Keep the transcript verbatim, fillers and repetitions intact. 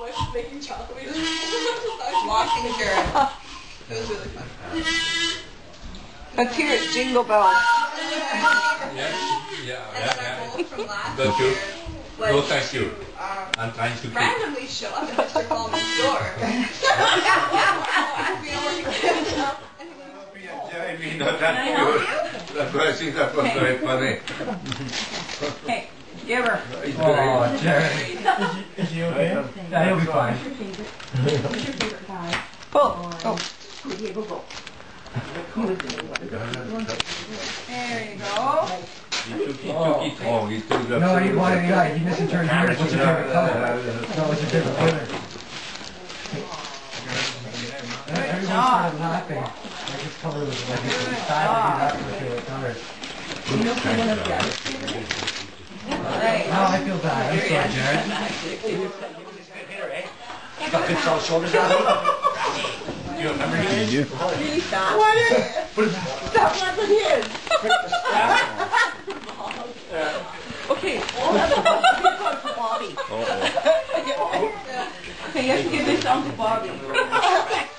was making chocolate. We just Washing Jared. It was really fun. Let's hear it, Jingle Bells. Yeah, yeah, yeah, And then our yeah. goal from last Thank you. year was No, thank you. to, um, I'm trying to keep. randomly show up at Mister Coleman's door. We all work together. And he went, Yeah, me not that good. That's why I think that was very funny. Hey, give her. Oh, Jared. Is she, is she okay? Yeah, he'll be fine. Pull. Oh. there you go. He took, he took it home. He took the No, he wanted, yeah, he missed a turn here. What's your favorite color? No, what's your favorite color? Everyone started laughing. Like his color was like his style. He laughed at my favorite color. Right. Oh, I feel bad. I'm sorry, Jared. Got good solid shoulders on. You remember him? Really fast. What is it? That wasn't his. Okay. Bobby. Okay, you have to give this down to Bobby.